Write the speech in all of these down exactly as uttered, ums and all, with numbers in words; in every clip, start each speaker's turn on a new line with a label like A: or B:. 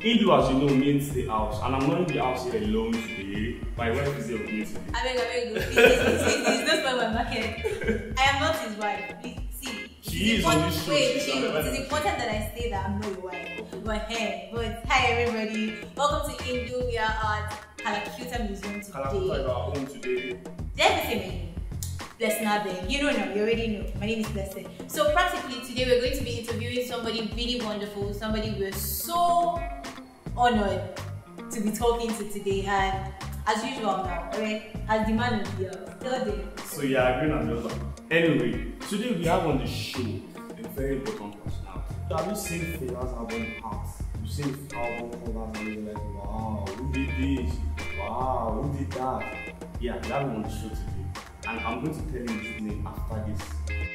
A: I N D L U, as you know, means the house, and I'm not in the house here alone today. My wife is here with me today.
B: I beg, I beg, please, please, please, please, don't spoil my market. I am not his wife. Please, see.
A: She is on this show.
B: Wait, she, it is important that I say that I'm not your wife. But hey, but hi everybody. Welcome to I N D L U. We are at Kalakuta Museum today.
A: Kalakuta is our home today.
B: Did I say my name? Blessing Abe. You know now, you already know. My name is Blessing. So practically today we're going to be interviewing somebody really wonderful, somebody we're so honored to be talking to today. And as usual now, okay, as the man of the house, tell them.
A: So yeah, I agree on the other. Anyway, today we have on the show a very important personality.
C: Have you seen Fela's album House? You seen the album covers and you're like, wow,
A: Who did this?
C: wow, who did that?
A: Yeah, we have him on the show today. And I'm going to tell you his name after this.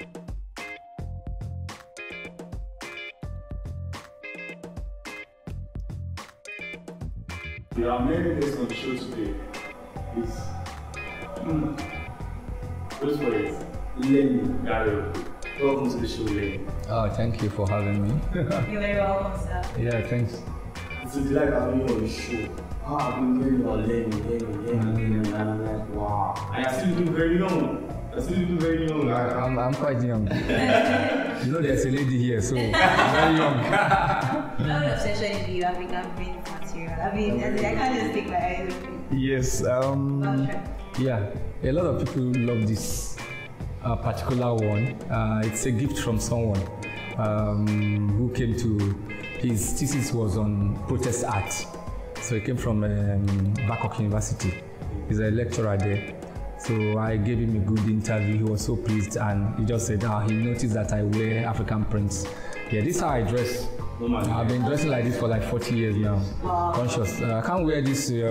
A: There are many guests on the show today. It's mm, wait for it. Lemi Ghariokwu. Welcome to the show, Lemi.
D: Oh, thank you for having me.
B: You're very welcome, sir.
D: Yeah, thanks.
C: It's a delight having you on the show. Ah, I've been hearing about Lemi, Lemi, Lemi, and I'm like, wow.
A: And I still do very young. I still do very young.
D: I, I'm, I'm quite young. You know, there's a lady here, so I'm very young.
B: My own obsession is the African print material. I mean, I can't just take my eyes off it.
D: Yes, um, yeah, a lot of people love this uh, particular one. Uh, it's a gift from someone um, who came to, his thesis was on protest art. So he came from um, Bangkok University. He's a lecturer there. So I gave him a good interview. He was so pleased, and he just said, ah, he noticed that I wear African prints. Yeah, this is how I dress.
A: No, man.
D: I've been dressing like this for like forty years now.
B: Wow.
D: Conscious. Uh, I can't wear this uh,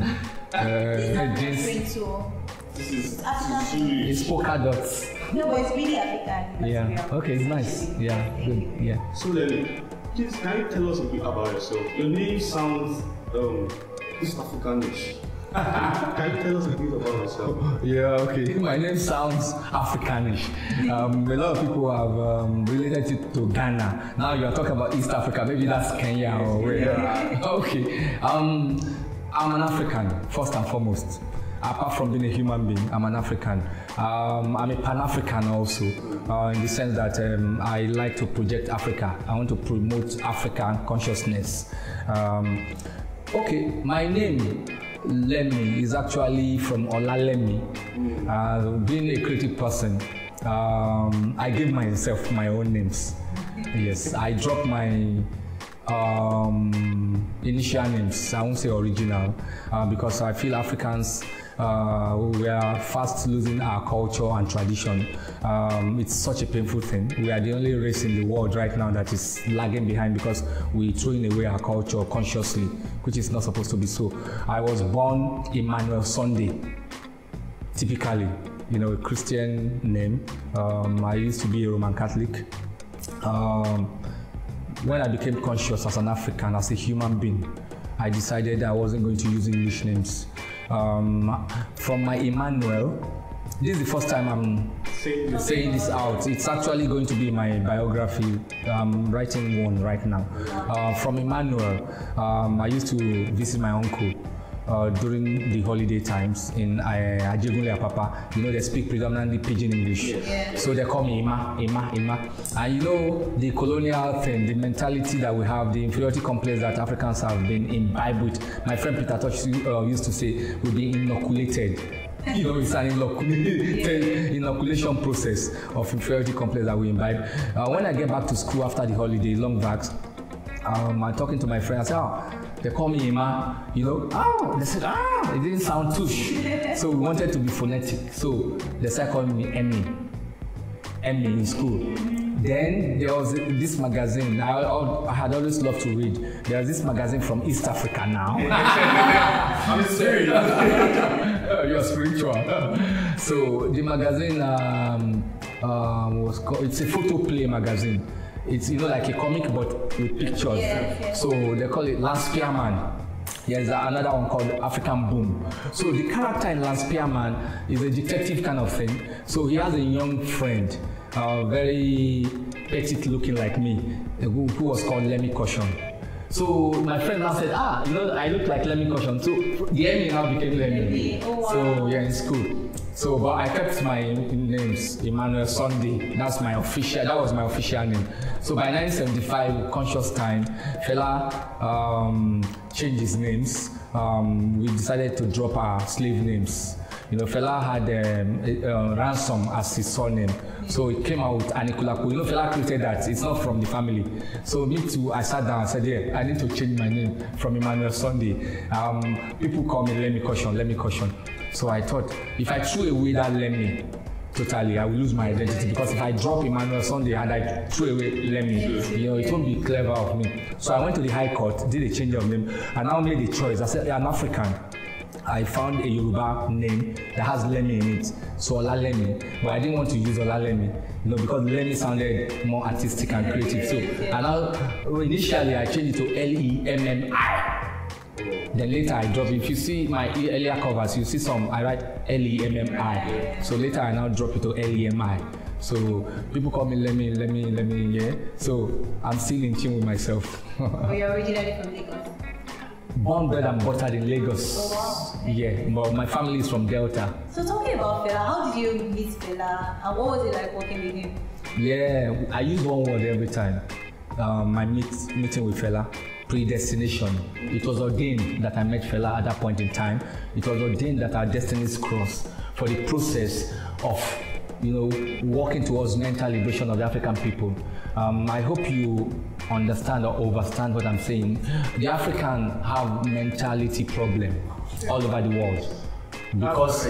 D: uh, jeans.
B: Print too.
A: This is
B: African.
D: It's polka dots.
B: No, but it's really African.
D: Yeah.
B: material.
D: Okay, it's nice. Yeah. Good. Yeah.
A: So Lemi, please can you tell us a bit about yourself? Your name sounds um, East Africanish. Can you tell us a bit about yourself?
D: Yeah, okay. My name sounds Africanish. Um, a lot of people have um, related it to Ghana. Now you are talking about East Africa. Maybe that's Kenya or where.
A: Yeah.
D: Okay. Um, I'm an African, first and foremost. Apart from being a human being, I'm an African. Um, I'm a Pan-African also, uh, in the sense that um, I like to project Africa. I want to promote African consciousness. Um, okay, my name, Lemi, is actually from Olalemi. Uh, being a creative person, um, I give myself my own names. Yes, I drop my um, initial names. I won't say original, uh, because I feel Africans, uh, we are fast losing our culture and tradition. Um, it's such a painful thing. We are the only race in the world right now that is lagging behind because we're throwing away our culture consciously, which is not supposed to be so. I was born Emmanuel Sunday, typically, you know, a Christian name. Um, I used to be a Roman Catholic. Um, when I became conscious as an African, as a human being, I decided I wasn't going to use English names. Um, from my Emmanuel, this is the first time I'm saying, saying this out. It's actually going to be my biography. I'm writing one right now. Uh, from Emmanuel, um, I used to visit my uncle uh, during the holiday times in uh, Ajegunle Apapa. You know, they speak predominantly Pidgin English.
B: Yeah.
D: So they call me Ima, Ima, Ima. And you know, the colonial thing, the mentality that we have, the inferiority complex that Africans have been imbibed with. My friend Peter Touch uh, used to say, we've been inoculated. You know, it's an inoculation, inoculation process of inferiority complex that we imbibe. Uh, when I get back to school after the holiday, long backs, um, I'm talking to my friend, I said, oh, they call me Ima, you know, oh, they said, ah, it didn't sound tush. So we wanted to be phonetic. So they started calling me Emmy, Emmy in school. Then there was this magazine I, I had always loved to read. There was this magazine from East Africa now.
A: I'm serious.
D: You're spiritual. So the magazine um, um, was called, it's a photo play magazine. It's, you know, like a comic but with pictures.
B: Yeah, yeah.
D: So they call it Lance Spearman. There's another one called African Boom. So the character in Lance Spearman is a detective kind of thing. So he has a young friend, uh, very petite looking like me, who, who was called Lemi Caution. So my friend now said, ah, you know, I look like Lemi Caution. So the Emmy now became Lemi.
B: Oh, wow.
D: So yeah, in school. So, but I kept my names, Emmanuel Sunday. That's my official. That was my official name. So by nineteen seventy-five, conscious time, Fela um, changed his names. Um, we decided to drop our slave names. You know, Fela had um, uh, Ransom as his surname, so it came out with Anikulapo. You know, Fela created that. It's not from the family. So me too. I sat down and said, yeah, I need to change my name from Emmanuel Sunday. Um, people call me Lemi Caution, Lemi Caution. So I thought, if I threw away that Lemi totally, I will lose my identity, because if I drop Emmanuel Sunday and I threw away Lemi, you know, it won't be clever of me. So I went to the High Court, did a change of name, and now made a choice. I said, I'm African. I found a Yoruba name that has Lemi in it, so Ola Lemi, but I didn't want to use Ola Lemi, you know, because Lemi sounded more artistic and creative. So, and now, initially I changed it to L E M M I. Then later I drop. If you see my earlier covers, you see some I write L E M M I. So later I now drop it to L E M I. So people call me Lemi, Lemi, Lemi, yeah. So I'm still in tune with myself.
B: Oh, you're originally from Lagos?
D: Born, bred and buttered in Lagos.
B: Oh, wow. Okay.
D: Yeah, but my family is from Delta.
B: So talking about Fela, how did you meet Fela, and what was it like working with him?
D: Yeah, I use one word every time. Um, my meet, meeting with Fela, predestination. It was ordained that I met Fela at that point in time. It was ordained that our destinies cross for the process of, you know, working towards mental liberation of the African people. Um, I hope you understand or understand what I'm saying. The African have mentality problem all over the world. Because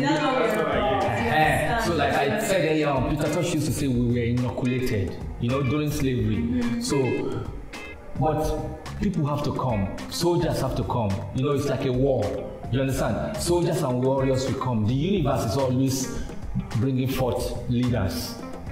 D: uh, so like I said earlier on, Peter Tosh used to say we were inoculated, you know, during slavery. Mm-hmm. So, but people have to come, soldiers have to come, you know, it's like a war, you understand? Soldiers and warriors will come. The universe is always bringing forth leaders.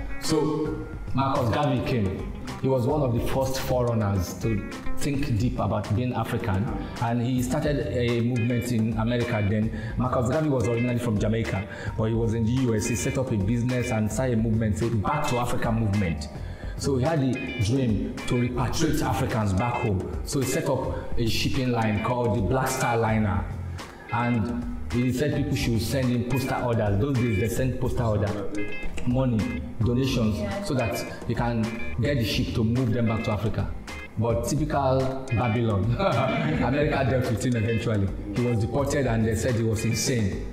D: So Marcus Garvey came. He was one of the first foreigners to think deep about being African, and he started a movement in America then. Marcus Garvey was originally from Jamaica, but he was in the U S. He set up a business and started a movement, a Back to Africa movement. So he had the dream to repatriate Africans back home. So he set up a shipping line called the Black Star Liner, and he said people should send in postal orders. Those days they sent postal order, money, donations, yeah, so that they can get the ship to move them back to Africa. But typical Babylon, America dealt with him eventually. He was deported and they said he was insane.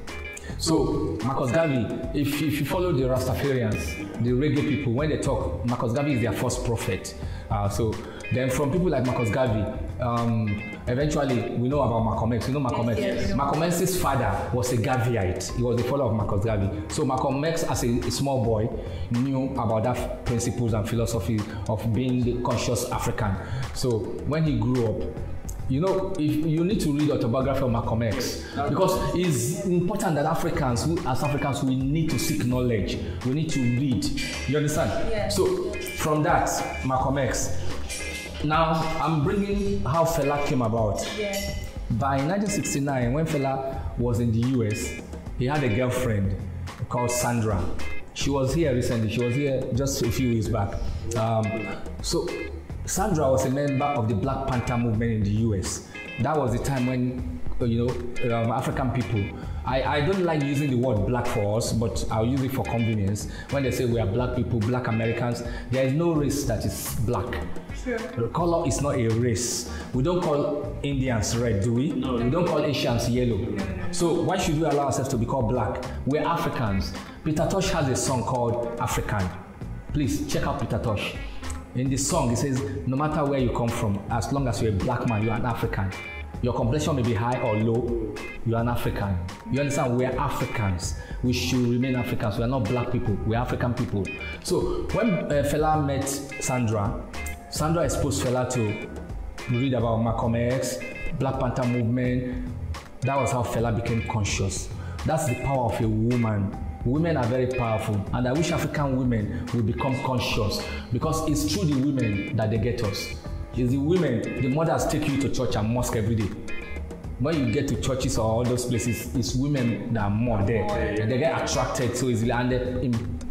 D: So Marcus Garvey, if, if you follow the Rastafarians, the reggae people, when they talk, Marcus Garvey is their first prophet. Uh, so then from people like Marcus Garvey, um, eventually we know about Malcolm X. You know Malcolm X? Yes, yes. Malcolm X's father was a Garveyite. He was the follower of Marcus Garvey. So Malcolm X, as a, a small boy, knew about that principles and philosophy of being the conscious African. So when he grew up, you know, if you need to read autobiography of Malcolm X, because it's important that Africans, who, as Africans, we need to seek knowledge. We need to read. You understand?
B: Yeah.
D: So from that, Malcolm X. Now I'm bringing how Fela came about.
B: Yeah.
D: By nineteen sixty-nine, when Fela was in the U S, he had a girlfriend called Sandra. She was here recently. She was here just a few weeks back. Um, so. Sandra was a member of the Black Panther movement in the U S. That was the time when, you know, um, African people, I, I don't like using the word black for us, but I'll use it for convenience. When they say we are black people, black Americans, there is no race that is black.
B: Sure.
D: The color is not a race. We don't call Indians red, do we?
A: No.
D: We don't call Asians yellow. So why should we allow ourselves to be called black? We're Africans. Peter Tosh has a song called African. Please check out Peter Tosh. In the song, it says, no matter where you come from, as long as you're a black man, you're an African. Your complexion may be high or low, you're an African. You understand? We're Africans. We should remain Africans. We're not black people, we're African people. So when uh, Fela met Sandra, Sandra exposed Fela to read about Malcolm X, Black Panther movement. That was how Fela became conscious. That's the power of a woman. Women are very powerful, and I wish African women will become conscious, because it's through the women that they get us. It's the women, the mothers take you to church and mosque every day. When you get to churches or all those places, it's women that are more there, and they get attracted so easily, and they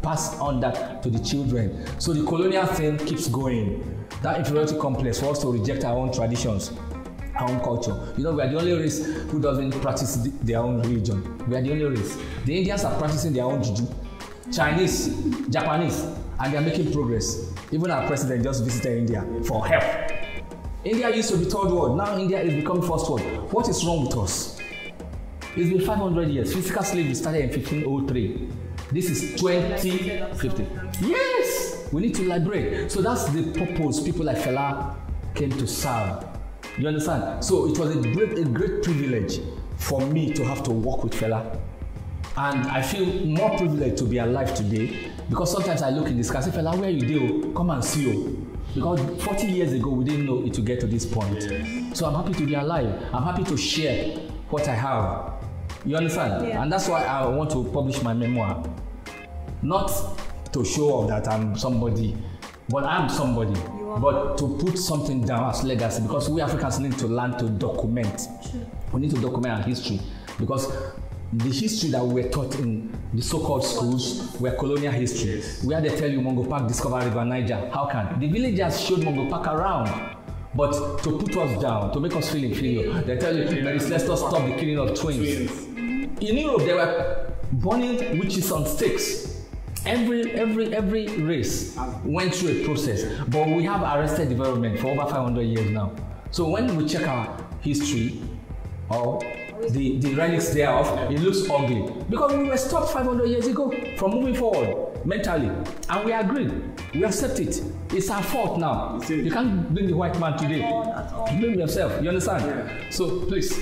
D: pass on that to the children. So the colonial thing keeps going. That inferiority complex for us to reject our own traditions, our own culture. You know, we are the only race who doesn't practice the, their own religion. We are the only race. The Indians are practicing their own juju, Chinese, Japanese, and they are making progress. Even our president just visited India for help. India used to be third world. Now India is becoming first world. What is wrong with us? It's been five hundred years. Physical slavery started in fifteen oh three. This is twenty fifty. Yes! We need to liberate. So that's the purpose people like Fela came to serve. You understand? So it was a great, a great privilege for me to have to work with Fela. And I feel more privileged to be alive today because sometimes I look in the sky and say, Fela, where you do? Come and see you. Because forty years ago, we didn't know it to get to this point. Yes. So I'm happy to be alive. I'm happy to share what I have. You understand? Yeah. And that's why I want to publish my memoir. Not to show off that I'm somebody, but I'm somebody. But to put something down as legacy, because we Africans need to learn to document. Sure. We need to document our history, because the history that we were taught in the so-called schools were colonial history. Yes. Where they tell you Mungo Park discovered River Niger. How can? The villagers showed Mungo Park around. But to put us down, to make us feel inferior, they tell you, let's let's stop the killing of twins. twins. In Europe, they were burning witches on stakes. Every every every race went through a process, but we have arrested development for over five hundred years now. So when we check our history, or the, the relics thereof, it looks ugly. Because we were stopped five hundred years ago from moving forward mentally. And we agreed. We accept it. It's our fault now. You can't blame the white man today. Blame yourself. You understand? Yeah. So please.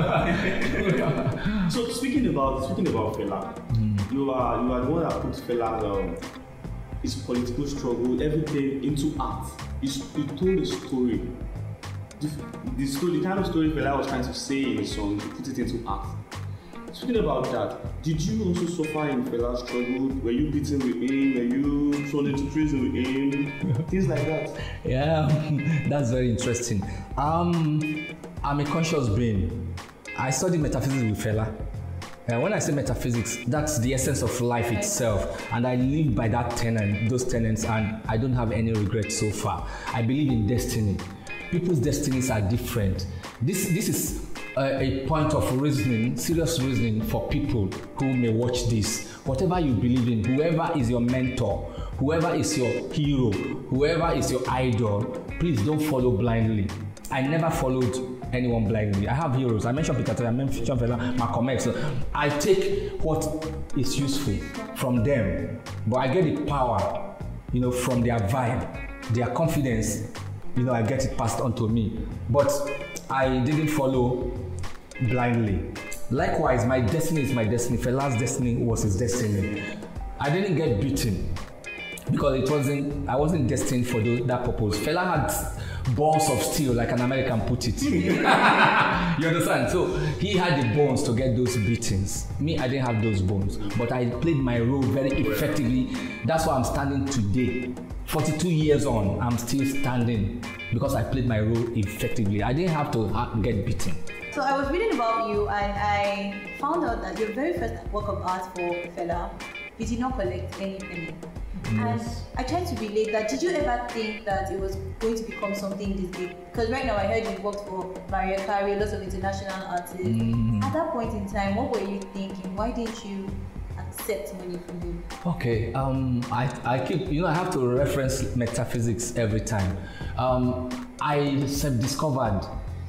A: So speaking about speaking about Fela, mm. you are you are the one that put Fela um, his political struggle, everything into art. He, he told a story. The, the story, the kind of story Fela was trying to say in his song, he put it into art. Speaking about that, did you also suffer in Fela's struggle? Were you beaten with him? Were you thrown into prison with him? Things like that.
D: Yeah, that's very interesting. Um, I'm a conscious being. I study metaphysics with Fela. And when I say metaphysics, that's the essence of life itself. And I live by that tenet, those tenets, and I don't have any regrets so far. I believe in destiny. People's destinies are different. This, this is a, a point of reasoning, serious reasoning for people who may watch this. Whatever you believe in, whoever is your mentor, whoever is your hero, whoever is your idol, please don't follow blindly. I never followed anyone blindly. I have heroes. I mentioned Peter, I mentioned Fela, Malcolm X. So I take what is useful from them, but I get the power, you know, from their vibe, their confidence. You know, I get it passed on to me. But I didn't follow blindly. Likewise, my destiny is my destiny. Fela's destiny was his destiny. I didn't get beaten because it wasn't. I wasn't destined for those, that purpose. Fela had balls of steel, like an American put it. You understand? So he had the bones to get those beatings. Me, I didn't have those bones, but I played my role very effectively. That's why I'm standing today. forty-two years on, I'm still standing because I played my role effectively. I didn't have to get beaten.
B: So I was reading about you and I found out that your very first work of art for Fela, you did not collect any penny. Yes. And I tried to relate that. Did you ever think that it was going to become something this big? Because right now I heard you worked for Mariah Carey, lots of international artists. Mm. At that point in time, what were you thinking? Why didn't you accept money from them?
D: Okay, um, I, I keep, you know, I have to reference metaphysics every time. Um, I self-discovered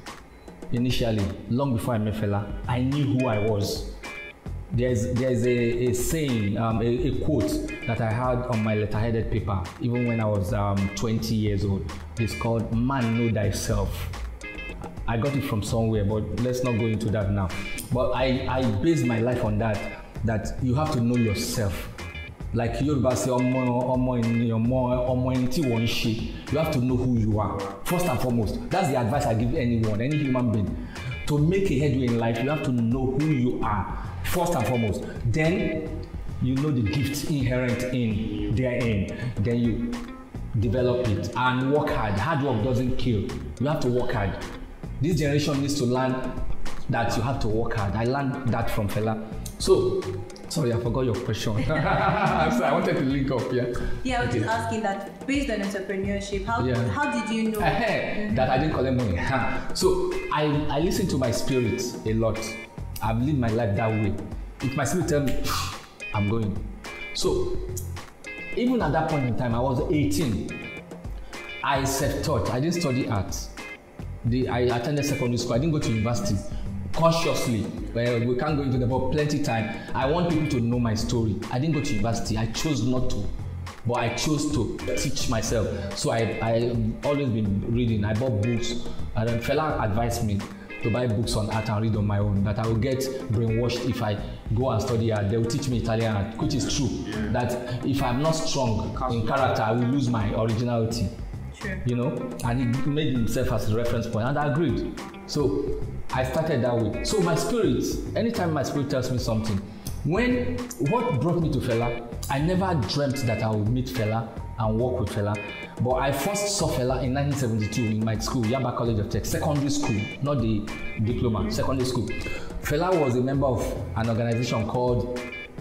D: initially, long before I met Fela, I knew who I was. There's, there's a, a saying, um, a, a quote that I had on my letterheaded paper, even when I was um, twenty years old. It's called, "Man, know thyself." I got it from somewhere, but let's not go into that now. But I, I based my life on that, that you have to know yourself. Like Yoruba say, you have to know who you are, first and foremost. That's the advice I give anyone, any human being. To make a headway in life, you have to know who you are, first and foremost. Then you know the gift inherent in therein. Then you develop it and work hard. Hard work doesn't kill. You have to work hard. This generation needs to learn that you have to work hard. I learned that from Fela. So Sorry, I forgot your question. So I wanted to link up, yeah.
B: Yeah, I was
D: Okay.
B: just asking that based on entrepreneurship, how
D: Yeah.
B: how did you know
D: Ahead, that I didn't collect money. So I, I listen to my spirit a lot. I've lived my life that way. If my spirit tells me, I'm going. So even at that point in time, I was eighteen. I self-taught. I didn't study art. The, I attended secondary school. I didn't go to university. Consciously, well, we can't go into the but plenty time. I want people to know my story. I didn't go to university. I chose not to, but I chose to teach myself. So I I always been reading. I bought books, and then Fela advised me to buy books on art and read on my own. That I will get brainwashed if I go and study art. They will teach me Italian art, which is true. Yeah. That if I'm not strong in character, I will lose my originality.
B: Sure.
D: You know, and he made himself as a reference point, and I agreed. So I started that way. So my spirit, anytime my spirit tells me something, when what brought me to Fela, I never dreamt that I would meet Fela and work with Fela. But I first saw Fela in nineteen seventy-two in my school, Yaba College of Tech, secondary school, not the diploma, secondary school. Fela was a member of an organization called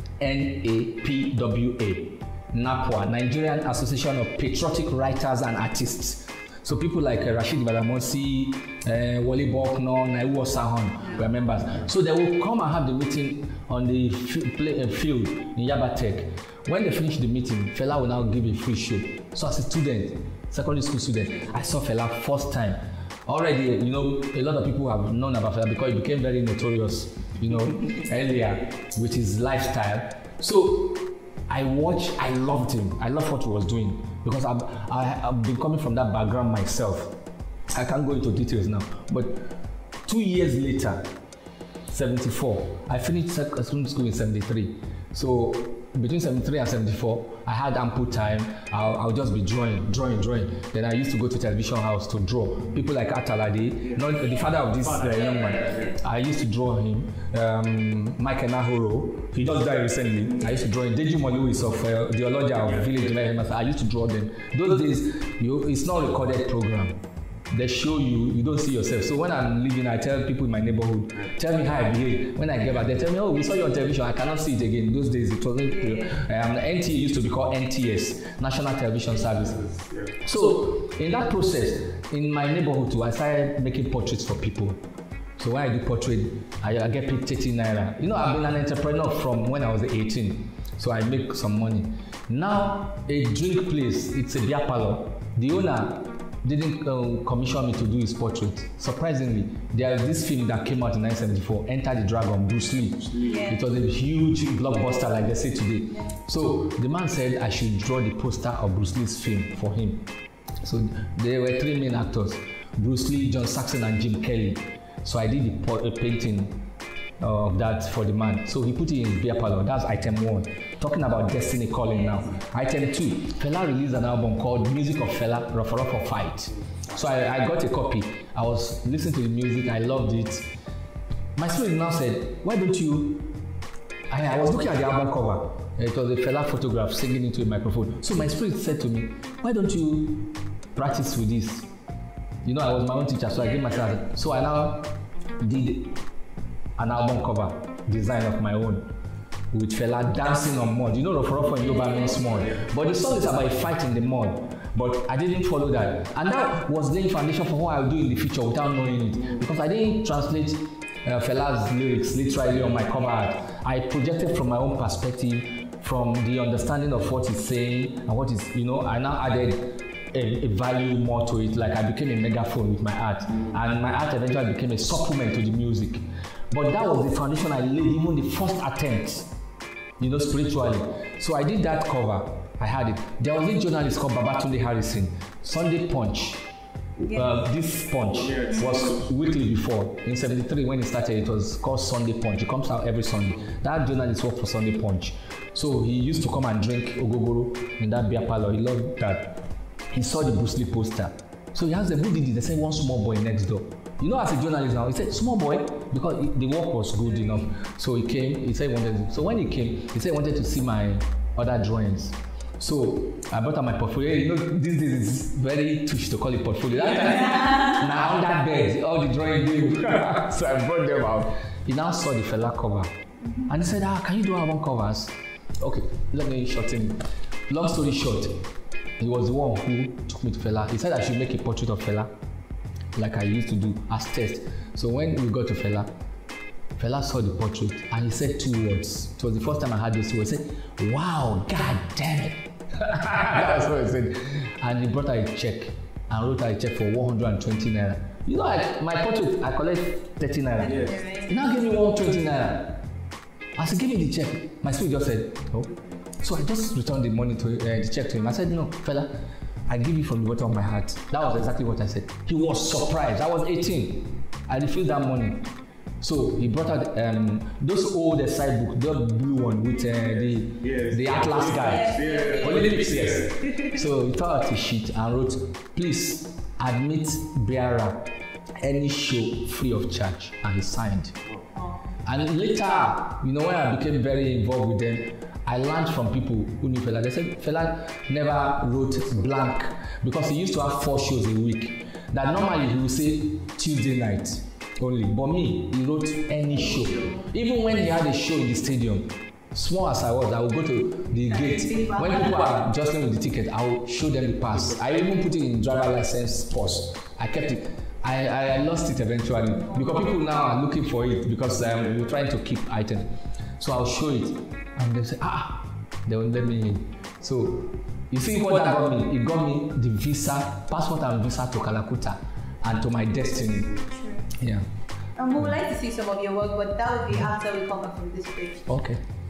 D: N A P W A, NAPWA, Nigerian Association of Patriotic Writers and Artists. So people like uh, Rashid Badamosi, uh, Wale Bokno, Naiwo Sahon were members. So they will come and have the meeting on the f- play, uh, field in Yaba Tech. When they finish the meeting, Fela will now give a free show. So as a student, secondary school student, I saw Fela first time. Already, you know, a lot of people have known about Fela because he became very notorious, you know, earlier with his lifestyle. So I watched, I loved him. I loved what he was doing because I've, I, I've been coming from that background myself. I can't go into details now, but two years later, seventy-four, I finished secondary school in seventy-three. So between seventy-three and seventy-four, I had ample time. I'll, I'll just be drawing, drawing, drawing. Then I used to go to television house to draw. People like Atalade, not the father of this uh, young man. I used to draw him. Um, Mike Enahoro, he just died recently. I used to draw him. Deji Moluis of uh, the Oloja of Village. I used to draw them. Those days, you, it's not a recorded program. They show you, you don't see yourself. So when I'm leaving, I tell people in my neighborhood, tell me how I behave. When I get back, they tell me, oh, we saw you on television. I cannot see it again. Those days, it wasn't. Um, N T A used to be called N T S, National Television Services. So in that process, in my neighborhood too, I started making portraits for people. So when I do portrait, I, I get paid thirty naira. You know, I've been an entrepreneur from when I was eighteen. So I make some money. Now, a drink place, it's a beer parlor. The owner didn't uh, commission me to do his portrait. Surprisingly, there is this film that came out in nineteen seventy-four, Enter the Dragon, Bruce Lee. Yeah. It was a huge blockbuster like they say today. Yeah. So the man said I should draw the poster of Bruce Lee's film for him. So there were three main actors, Bruce Lee, John Saxon and Jim Kelly. So I did the po- uh, painting of that for the man. So he put it in his beer parlor. That's item one. Talking about Destiny Calling now. Item two, Fela released an album called Music of Fela, Rough Rough Fight. So I, I got a copy. I was listening to the music. I loved it. My spirit now said, why don't you... I, I was looking at the album cover. It was a Fela photograph singing into a microphone. So my spirit said to me, why don't you practice with this? You know, I was my own teacher, so I gave myself... So I now did an album cover design of my own with Fela dancing on mud. You know, Rough Rough in Yoruba means mud. But the song is about a fight in the mud. But I didn't follow that. And that was laying foundation for what I will do in the future without knowing it. Because I didn't translate uh, Fela's lyrics literally on my cover art. I projected from my own perspective, from the understanding of what he's saying and what is, you know, I now added A, a value more to it. Like I became a megaphone with my art, and my art eventually became a supplement to the music. But that was the foundation I laid, even the first attempt, you know, spiritually. So I did that cover. I had it. There was a journalist called Babatunde Harrison, Sunday Punch. Yeah. Uh, this Punch yes. was weekly before. In seventy-three, when it started, it was called Sunday Punch. It comes out every Sunday. That journalist worked for Sunday Punch. So he used to come and drink ogogoro in that beer parlor. He loved that. He saw the Bruce Lee poster. So he asked them, who did it? They said, one small boy next door. You know, as a journalist now, he said, small boy, because the work was good enough. So he came, he said he wanted to. So when he came, he said he wanted to see my other drawings. So I brought out my portfolio. You know, these days it's very touchy to call it portfolio. Now on that bed, all the drawings. So I brought them out. He now saw the Fela cover. Mm-hmm. And he said, ah, can you do album covers? Okay, let me shorten. Long story short, he was the one who took me to Fela. He said I should make a portrait of Fela, like I used to do as test. So when we got to Fela, Fela saw the portrait and he said two words. It was the first time I heard those two words. He said, wow, god damn it. That's what he said. And he brought out a check and wrote out a check for one hundred twenty naira. You know, like my portrait, I collect thirty naira. Yes. He now gave me one hundred twenty naira. As he gave me the check, my spirit just said, no. So I just returned the money to uh, the check to him. I said, no, Fela, I give you from the bottom of my heart. That was exactly what I said. He was surprised. I was eighteen. I refused that money. So he brought out um, those old side book, the blue one with uh, the yes. the Atlas guy.
A: Yes.
D: Olympics, yes. So he tore out a sheet and wrote, please admit bearer any show free of charge. And he signed. And later, you know, when I became very involved with them, I learned from people who knew Fela. They said Fela never wrote blank because he used to have four shows a week. That normally he would say Tuesday night only. But me, he wrote any show. Even when he had a show in the stadium, small as I was, I would go to the gate. When people are jostling with the ticket, I would show them the pass. I even put it in driver license purse. I kept it. I, I lost it eventually because people now are looking for it because um, we're trying to keep items. So I'll show it and they'll say, ah, they won't let me in. So you see what that got me? It got me the visa, passport and visa to Calcutta and to my destiny.
B: Sure.
D: Yeah.
B: Um, we would like to see some of your work, but that would be after we come back from this break.
D: Okay.